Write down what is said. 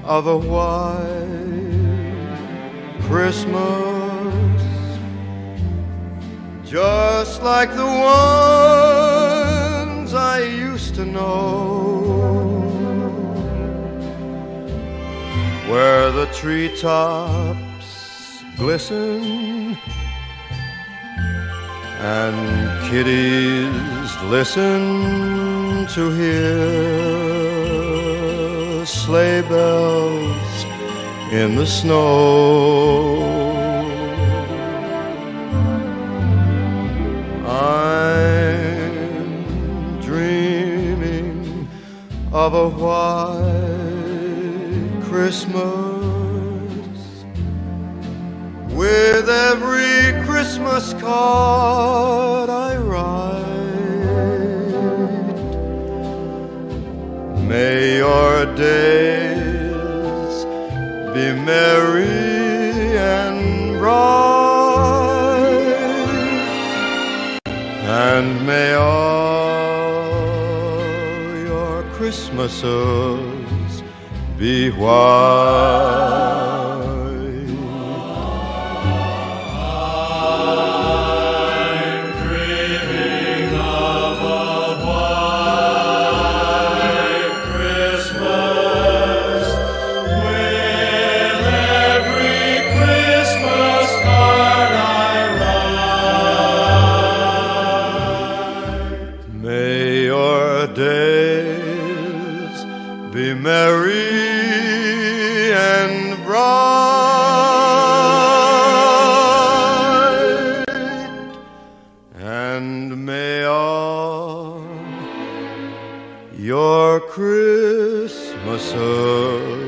of a white Christmas, just like the ones I used to know, where the treetops glisten and kiddies listen to hear sleigh bells in the snow. I'm dreaming of a white Christmas, with every Christmas card I write. May your days be merry and bright, and may all your Christmases be white. May your days be merry and bright, and may all your Christmases